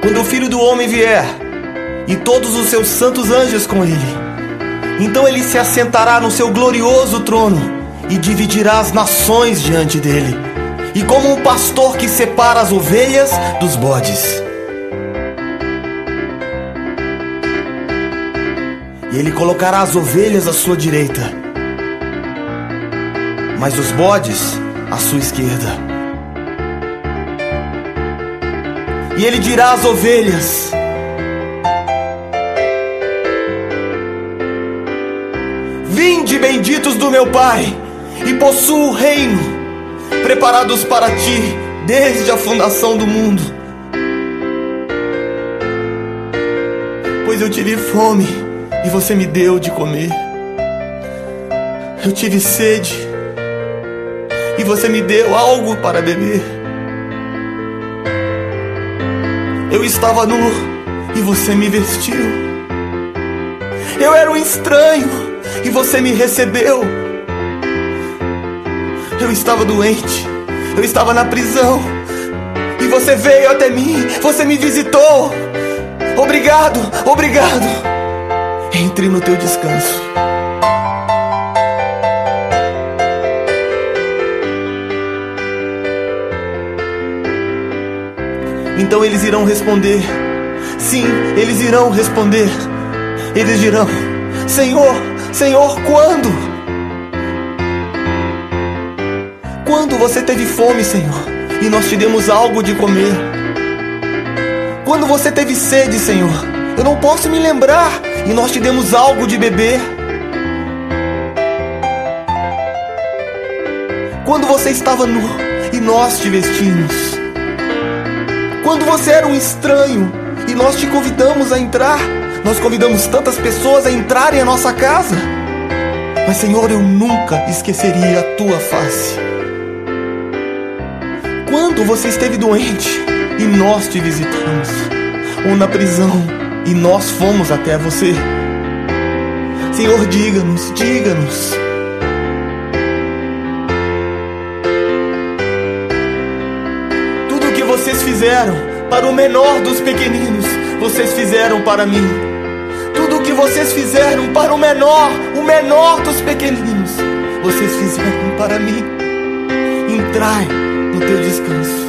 Quando o Filho do Homem vier, e todos os seus santos anjos com ele, então ele se assentará no seu glorioso trono e dividirá as nações diante dele, e como um pastor que separa as ovelhas dos bodes. E ele colocará as ovelhas à sua direita, mas os bodes à sua esquerda. E ele dirá às ovelhas: vinde, benditos do meu Pai, e possuo o reino, preparados para ti desde a fundação do mundo. Pois eu tive fome e você me deu de comer. Eu tive sede e você me deu algo para beber. Eu estava nu e você me vestiu. Eu era um estranho e você me recebeu. Eu estava doente, eu estava na prisão, e você veio até mim, você me visitou. Obrigado, obrigado. Entre no teu descanso. Então eles irão responder, sim, eles irão responder. Eles dirão: Senhor, Senhor, quando? Quando você teve fome, Senhor, e nós te demos algo de comer? Quando você teve sede, Senhor, eu não posso me lembrar, e nós te demos algo de beber? Quando você estava nu e nós te vestimos? Quando você era um estranho e nós te convidamos a entrar? Nós convidamos tantas pessoas a entrarem em nossa casa. Mas, Senhor, eu nunca esqueceria a tua face. Quando você esteve doente e nós te visitamos? Ou na prisão e nós fomos até você? Senhor, diga-nos, diga-nos. Tudo o que vocês fizeram para o menor dos pequeninos, vocês fizeram para mim. Tudo o que vocês fizeram para o menor dos pequeninos, vocês fizeram para mim. Entrai no teu descanso.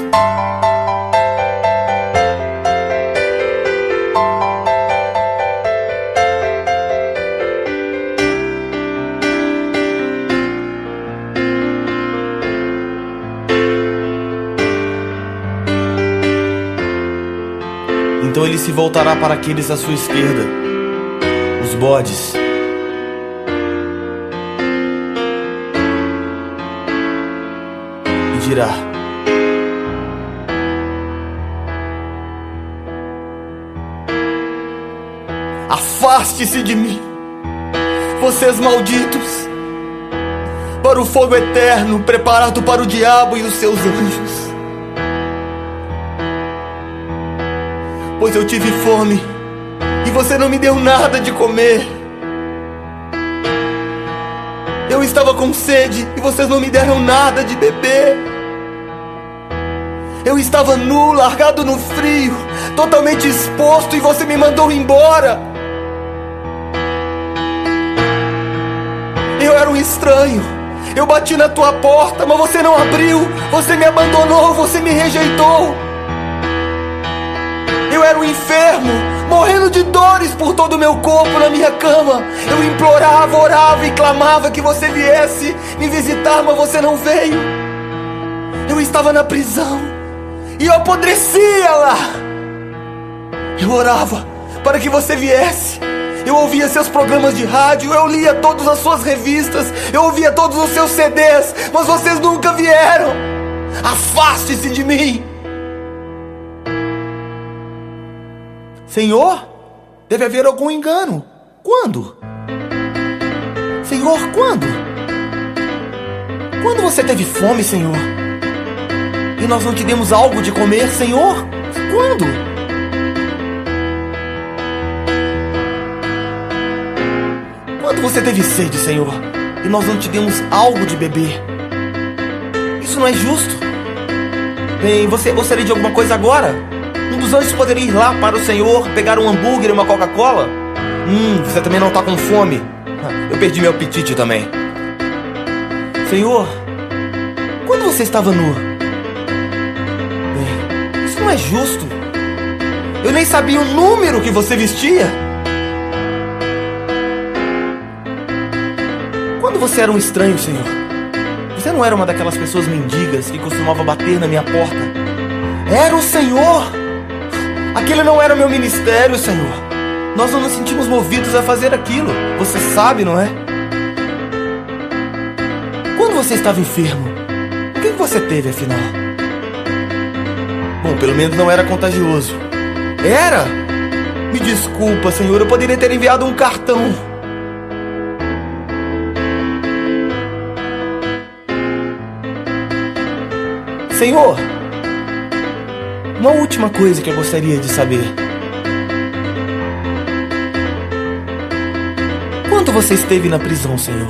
Então ele se voltará para aqueles à sua esquerda, os bodes, e dirá: afaste-se de mim, vocês malditos, para o fogo eterno preparado para o diabo e os seus anjos. Pois eu tive fome e você não me deu nada de comer. Eu estava com sede e vocês não me deram nada de beber. Eu estava nu, largado no frio, totalmente exposto, e você me mandou embora. Eu era um estranho, eu bati na tua porta, mas você não abriu. Você me abandonou, você me rejeitou. Eu era um enfermo, morrendo de dores por todo o meu corpo na minha cama. Eu implorava, orava e clamava que você viesse me visitar, mas você não veio. Eu estava na prisão e eu apodrecia lá. Eu orava para que você viesse. Eu ouvia seus programas de rádio, eu lia todas as suas revistas, eu ouvia todos os seus CDs, mas vocês nunca vieram. Afaste-se de mim. Senhor, deve haver algum engano. Quando? Senhor, quando? Quando você teve fome, Senhor, e nós não te demos algo de comer, Senhor? Quando? Quando você teve sede, Senhor, e nós não te demos algo de beber? Isso não é justo. Bem, você gostaria de alguma coisa agora? Um dos anjos poderia ir lá para o Senhor, pegar um hambúrguer e uma Coca-Cola? Você também não está com fome? Eu perdi meu apetite também. Senhor, quando você estava nu? Isso não é justo. Eu nem sabia o número que você vestia. Quando você era um estranho, Senhor, você não era uma daquelas pessoas mendigas que costumava bater na minha porta. Era o Senhor. Aquele não era o meu ministério, Senhor. Nós não nos sentimos movidos a fazer aquilo. Você sabe, não é? Quando você estava enfermo, o que você teve, afinal? Bom, pelo menos não era contagioso. Era? Me desculpa, Senhor, eu poderia ter enviado um cartão. Senhor, uma última coisa que eu gostaria de saber. Quanto você esteve na prisão, Senhor?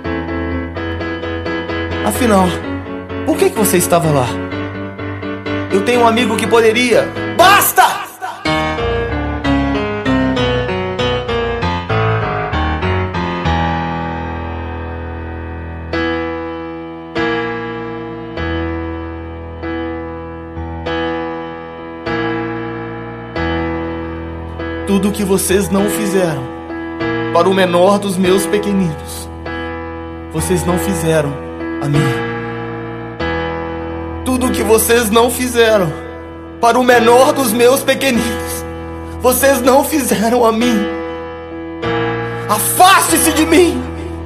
Afinal, por que você estava lá? Eu tenho um amigo que poderia... Basta! Tudo o que vocês não fizeram para o menor dos meus pequeninos, vocês não fizeram a mim. Tudo o que vocês não fizeram para o menor dos meus pequeninos, vocês não fizeram a mim. Afaste-se de mim!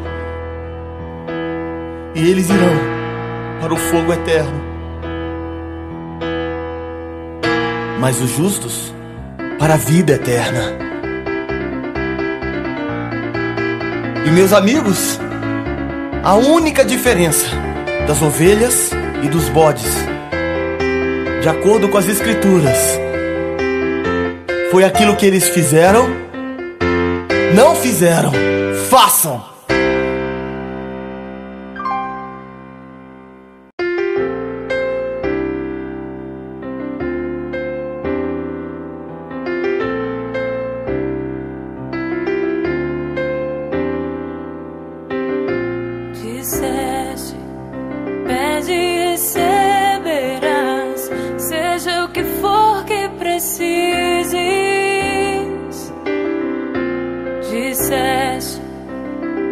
E eles irão para o fogo eterno. Mas os justos para a vida eterna. E meus amigos, a única diferença das ovelhas e dos bodes, de acordo com as Escrituras, foi aquilo que eles fizeram, não fizeram, façam. Disseste, pede e receberás, seja o que for que precises. Disseste,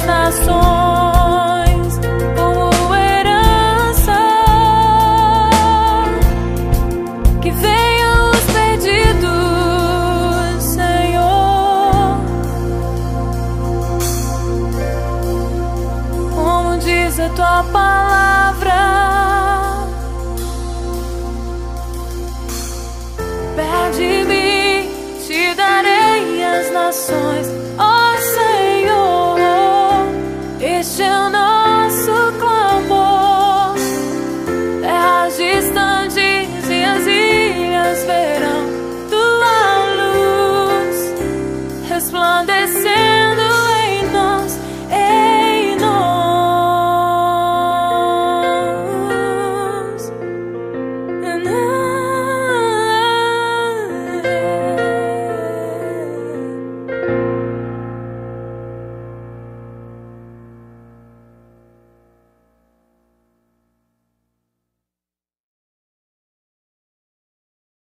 nações como herança. Que venham os perdidos, Senhor. Como diz a tua palavra, pede-me, te darei as nações, ó Senhor. Este é o nosso clamor. Terras distantes e as ilhas verão tua luz resplandecer.